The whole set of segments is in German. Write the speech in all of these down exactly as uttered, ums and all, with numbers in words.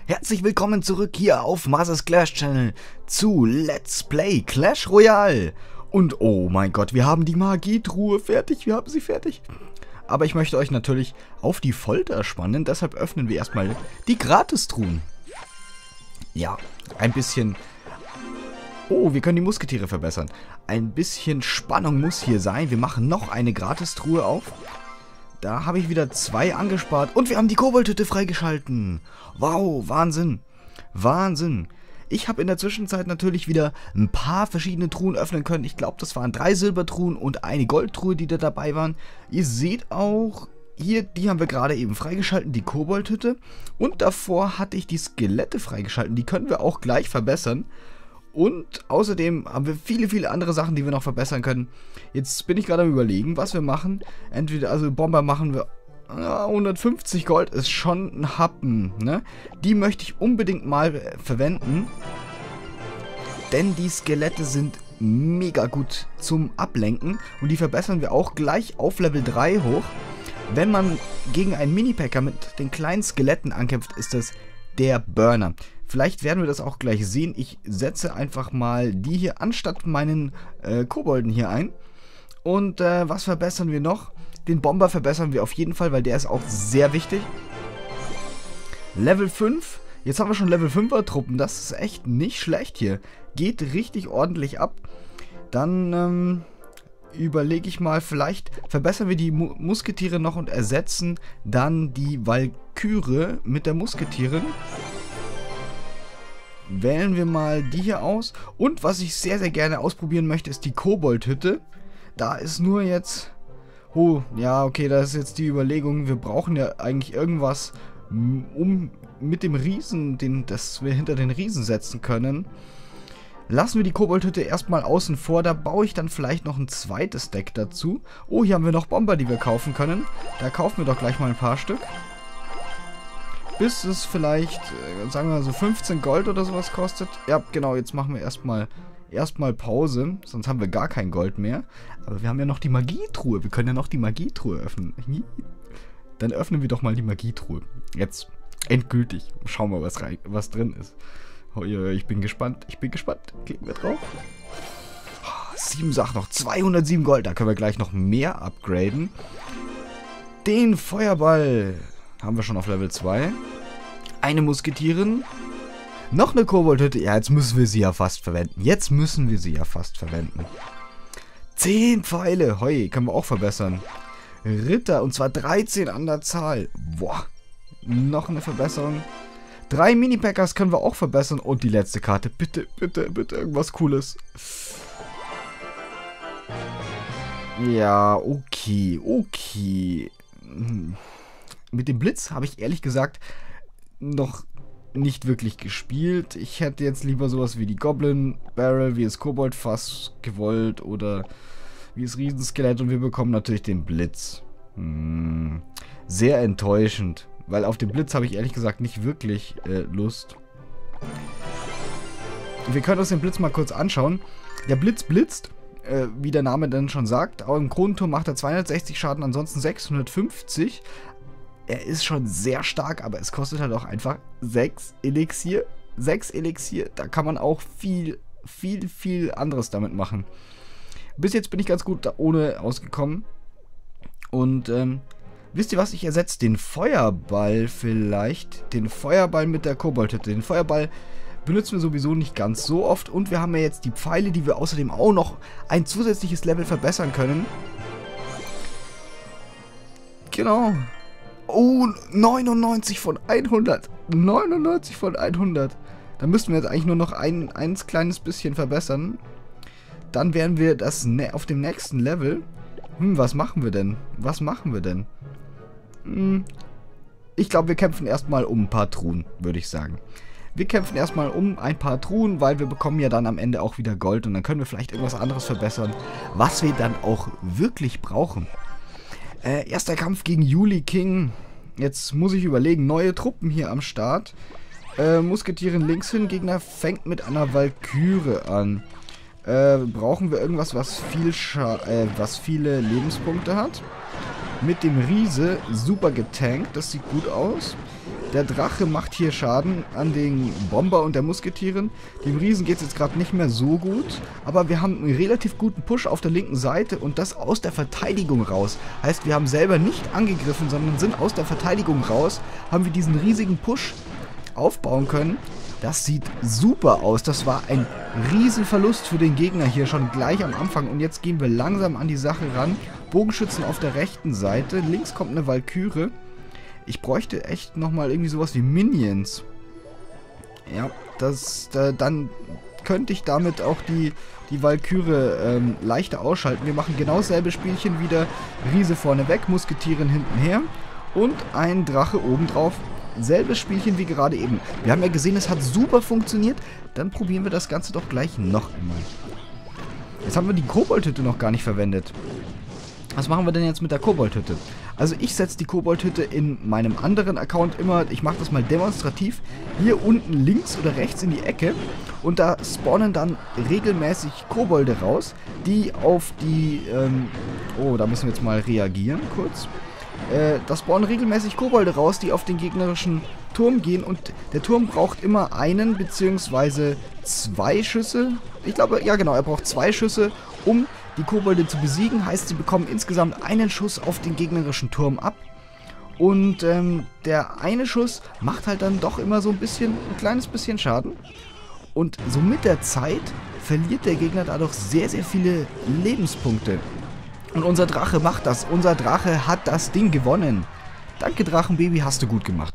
Herzlich willkommen zurück hier auf Mazes Clash Channel zu Let's Play Clash Royale. Und oh mein Gott, wir haben die Magietruhe fertig, wir haben sie fertig. Aber ich möchte euch natürlich auf die Folter spannen, deshalb öffnen wir erstmal die Gratistruhen. Ja, ein bisschen... Oh, wir können die Musketiere verbessern. Ein bisschen Spannung muss hier sein. Wir machen noch eine Gratistruhe auf. Da habe ich wieder zwei angespart. Und wir haben die Koboldhütte freigeschalten. Wow, Wahnsinn. Wahnsinn. Ich habe in der Zwischenzeit natürlich wieder ein paar verschiedene Truhen öffnen können. Ich glaube, das waren drei Silbertruhen und eine Goldtruhe, die da dabei waren. Ihr seht auch, hier, die haben wir gerade eben freigeschalten, die Koboldhütte. Und davor hatte ich die Skelette freigeschalten. Die können wir auch gleich verbessern. Und außerdem haben wir viele, viele andere Sachen, die wir noch verbessern können. Jetzt bin ich gerade am Überlegen, was wir machen. Entweder, also Bomber machen wir... Ja, hundertfünfzig Gold ist schon ein Happen, ne? Die möchte ich unbedingt mal verwenden. Denn die Skelette sind mega gut zum Ablenken. Und die verbessern wir auch gleich auf Level drei hoch. Wenn man gegen einen Mini-Packer mit den kleinen Skeletten ankämpft, ist das der Burner. Vielleicht werden wir das auch gleich sehen. Ich setze einfach mal die hier anstatt meinen äh, Kobolden hier ein. Und äh, was verbessern wir noch? Den Bomber verbessern wir auf jeden Fall, weil der ist auch sehr wichtig. Level fünf. Jetzt haben wir schon Level fünfer Truppen. Das ist echt nicht schlecht hier. Geht richtig ordentlich ab. Dann ähm, überlege ich mal, vielleicht verbessern wir die Mu Musketiere noch und ersetzen dann die Walküre mit der Musketierin. Wählen wir mal die hier aus. Und was ich sehr, sehr gerne ausprobieren möchte, ist die Koboldhütte. Da ist nur jetzt... Oh, ja, okay, da ist jetzt die Überlegung, wir brauchen ja eigentlich irgendwas, um mit dem Riesen, den, das wir hinter den Riesen setzen können. Lassen wir die Koboldhütte erstmal außen vor, da baue ich dann vielleicht noch ein zweites Deck dazu. Oh, hier haben wir noch Bomber, die wir kaufen können. Da kaufen wir doch gleich mal ein paar Stück. Bis es vielleicht, sagen wir mal so fünfzehn Gold oder sowas kostet. Ja, genau, jetzt machen wir erstmal... Erstmal Pause, sonst haben wir gar kein Gold mehr. Aber wir haben ja noch die Magietruhe. Wir können ja noch die Magietruhe öffnen. Dann öffnen wir doch mal die Magietruhe. Jetzt endgültig. Schauen wir, was, rein, was drin ist. Oh, ich bin gespannt. Ich bin gespannt. Klicken wir drauf. Oh, sieben Sachen noch. zweihundertsieben Gold. Da können wir gleich noch mehr upgraden. Den Feuerball haben wir schon auf Level zwei. Eine Musketierin. Noch eine Koboldhütte. Ja, jetzt müssen wir sie ja fast verwenden. Jetzt müssen wir sie ja fast verwenden. zehn Pfeile. Hoi, können wir auch verbessern. Ritter, und zwar dreizehn an der Zahl. Boah. Noch eine Verbesserung. Drei Mini-Packers können wir auch verbessern. Und die letzte Karte. Bitte, bitte, bitte irgendwas Cooles. Ja, okay. Okay. Mit dem Blitz habe ich ehrlich gesagt noch... nicht wirklich gespielt. Ich hätte jetzt lieber sowas wie die Goblin Barrel, wie das Koboldfass gewollt oder wie das Riesenskelett, und wir bekommen natürlich den Blitz. Hm. Sehr enttäuschend, weil auf den Blitz habe ich ehrlich gesagt nicht wirklich äh, Lust. Wir können uns den Blitz mal kurz anschauen. Der Blitz blitzt, äh, wie der Name dann schon sagt, aber im Kronenturm macht er zweihundertsechzig Schaden, ansonsten sechshundertfünfzig. Er ist schon sehr stark, aber es kostet halt auch einfach sechs Elixier. sechs Elixier, da kann man auch viel, viel, viel anderes damit machen. Bis jetzt bin ich ganz gut da ohne ausgekommen. Und ähm, wisst ihr was, ich ersetze den Feuerball vielleicht. Den Feuerball mit der Koboldhütte. Den Feuerball benutzen wir sowieso nicht ganz so oft. Und wir haben ja jetzt die Pfeile, die wir außerdem auch noch ein zusätzliches Level verbessern können. Genau. Oh, neunundneunzig von hundert. neunundneunzig von hundert. Da müssten wir jetzt eigentlich nur noch ein, ein kleines bisschen verbessern. Dann wären wir das ne auf dem nächsten Level. Hm, was machen wir denn? Was machen wir denn? Hm, ich glaube, wir kämpfen erstmal um ein paar Truhen, würde ich sagen. Wir kämpfen erstmal um ein paar Truhen, weil wir bekommen ja dann am Ende auch wieder Gold. Und dann können wir vielleicht irgendwas anderes verbessern, was wir dann auch wirklich brauchen. Äh, erster Kampf gegen Juli King. Jetzt muss ich überlegen, neue Truppen hier am Start. Äh, Musketierin links hin, Gegner fängt mit einer Walküre an. Äh, brauchen wir irgendwas, was viel Scha äh, was viele Lebenspunkte hat. Mit dem Riese super getankt, das sieht gut aus. Der Drache macht hier Schaden an den Bomber und der Musketieren. Dem Riesen geht es jetzt gerade nicht mehr so gut. Aber wir haben einen relativ guten Push auf der linken Seite und das aus der Verteidigung raus. Heißt, wir haben selber nicht angegriffen, sondern sind aus der Verteidigung raus. Haben wir diesen riesigen Push aufbauen können. Das sieht super aus. Das war ein Riesenverlust für den Gegner hier schon gleich am Anfang. Und jetzt gehen wir langsam an die Sache ran. Bogenschützen auf der rechten Seite. Links kommt eine Walküre. Ich bräuchte echt nochmal irgendwie sowas wie Minions. Ja, das, da, dann könnte ich damit auch die, die Walküre ähm, leichter ausschalten. Wir machen genau dasselbe Spielchen wieder. Riese vorne weg, Musketieren hinten her und ein Drache obendrauf. Selbes Spielchen wie gerade eben. Wir haben ja gesehen, es hat super funktioniert. Dann probieren wir das Ganze doch gleich noch einmal. Jetzt haben wir die Koboldhütte noch gar nicht verwendet. Was machen wir denn jetzt mit der Koboldhütte? Also ich setze die Koboldhütte in meinem anderen Account immer, ich mache das mal demonstrativ, hier unten links oder rechts in die Ecke. Und da spawnen dann regelmäßig Kobolde raus, die auf die, ähm, oh, da müssen wir jetzt mal reagieren kurz. Äh, da spawnen regelmäßig Kobolde raus, die auf den gegnerischen Turm gehen. Und der Turm braucht immer einen bzw. zwei Schüsse. Ich glaube, ja genau, er braucht zwei Schüsse, um die Kobolde zu besiegen. Heißt, sie bekommen insgesamt einen Schuss auf den gegnerischen Turm ab. Und ähm, der eine Schuss macht halt dann doch immer so ein bisschen, ein kleines bisschen Schaden. Und so mit der Zeit verliert der Gegner dadurch sehr, sehr viele Lebenspunkte. Und unser Drache macht das. Unser Drache hat das Ding gewonnen. Danke, Drachenbaby, hast du gut gemacht.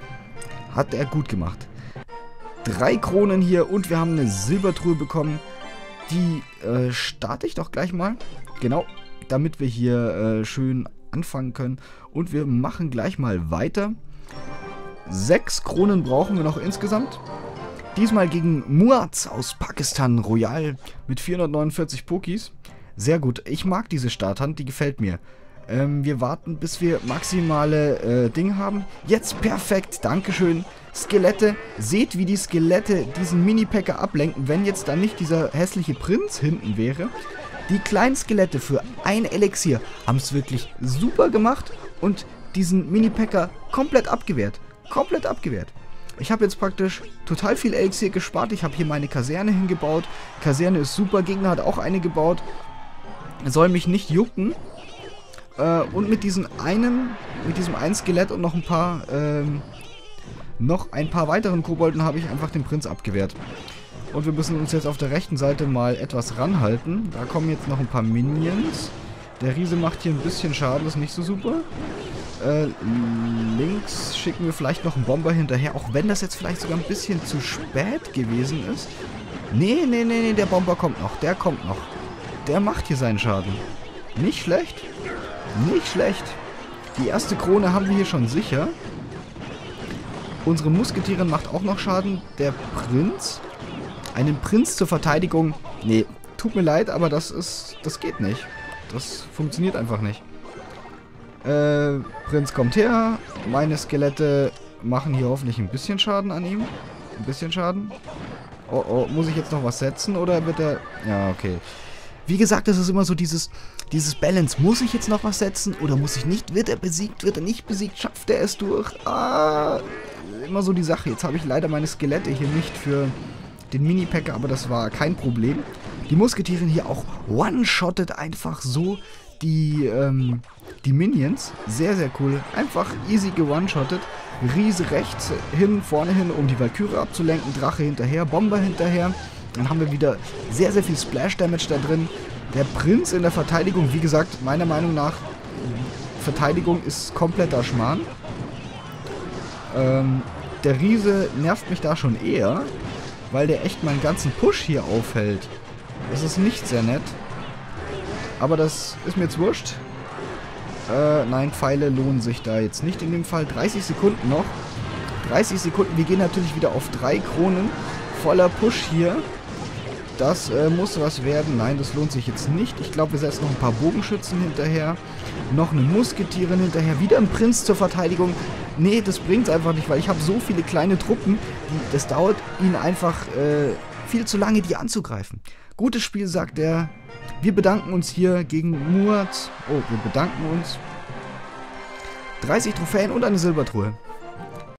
Hat er gut gemacht. Drei Kronen hier und wir haben eine Silbertruhe bekommen. Die äh, starte ich doch gleich mal. Genau, damit wir hier äh, schön anfangen können. Und wir machen gleich mal weiter. Sechs Kronen brauchen wir noch insgesamt. Diesmal gegen Muaz aus Pakistan Royal mit vierhundertneunundvierzig Pokis. Sehr gut. Ich mag diese Starthand, die gefällt mir. Ähm, wir warten, bis wir maximale äh, Dinge haben. Jetzt perfekt, Dankeschön. Skelette. Seht, wie die Skelette diesen Mini-Packer ablenken, wenn jetzt dann nicht dieser hässliche Prinz hinten wäre. Die kleinen Skelette für ein Elixier haben es wirklich super gemacht und diesen Mini-Packer komplett abgewehrt. Komplett abgewehrt. Ich habe jetzt praktisch total viel Elixier gespart. Ich habe hier meine Kaserne hingebaut. Kaserne ist super. Gegner hat auch eine gebaut. Soll mich nicht jucken. Äh, und mit diesem einen, mit diesem einen Skelett und noch ein paar, ähm, noch ein paar weiteren Kobolden habe ich einfach den Prinz abgewehrt. Und wir müssen uns jetzt auf der rechten Seite mal etwas ranhalten. Da kommen jetzt noch ein paar Minions. Der Riese macht hier ein bisschen Schaden, das ist nicht so super. Äh, links schicken wir vielleicht noch einen Bomber hinterher, auch wenn das jetzt vielleicht sogar ein bisschen zu spät gewesen ist. Nee, nee, nee, nee, der Bomber kommt noch, der kommt noch. Der macht hier seinen Schaden. Nicht schlecht. Nicht schlecht. Die erste Krone haben wir hier schon sicher. Unsere Musketierin macht auch noch Schaden. Der Prinz. Einen Prinz zur Verteidigung. Nee, tut mir leid, aber das ist. Das geht nicht. Das funktioniert einfach nicht. Äh, Prinz kommt her. Meine Skelette machen hier hoffentlich ein bisschen Schaden an ihm. Ein bisschen Schaden. Oh, oh, muss ich jetzt noch was setzen oder wird er... Ja, okay. Wie gesagt, das ist immer so dieses, dieses Balance. Muss ich jetzt noch was setzen oder muss ich nicht? Wird er besiegt? Wird er nicht besiegt? Schafft er es durch? Ah, immer so die Sache. Jetzt habe ich leider meine Skelette hier nicht für den Mini-Packer, aber das war kein Problem. Die Musketierin hier auch one-shottet einfach so die, ähm, die Minions. Sehr, sehr cool. Einfach easy ge-one-shottet. Riese rechts hin, vorne hin, um die Walküre abzulenken. Drache hinterher, Bomber hinterher. Dann haben wir wieder sehr, sehr viel Splash-Damage da drin. Der Prinz in der Verteidigung, wie gesagt, meiner Meinung nach, Verteidigung ist kompletter Schmarrn. Ähm, der Riese nervt mich da schon eher, weil der echt meinen ganzen Push hier aufhält. Das ist nicht sehr nett. Aber das ist mir jetzt wurscht. Äh, nein, Pfeile lohnen sich da jetzt nicht in dem Fall. dreißig Sekunden noch. dreißig Sekunden, wir gehen natürlich wieder auf drei Kronen. Voller Push hier. Das äh, muss was werden. Nein, das lohnt sich jetzt nicht. Ich glaube, wir setzen noch ein paar Bogenschützen hinterher. Noch eine Musketierin hinterher. Wieder ein Prinz zur Verteidigung. Nee, das bringt es einfach nicht, weil ich habe so viele kleine Truppen. Die, das dauert ihnen einfach äh, viel zu lange, die anzugreifen. Gutes Spiel, sagt er. Wir bedanken uns hier gegen Muaz. Oh, wir bedanken uns. dreißig Trophäen und eine Silbertruhe.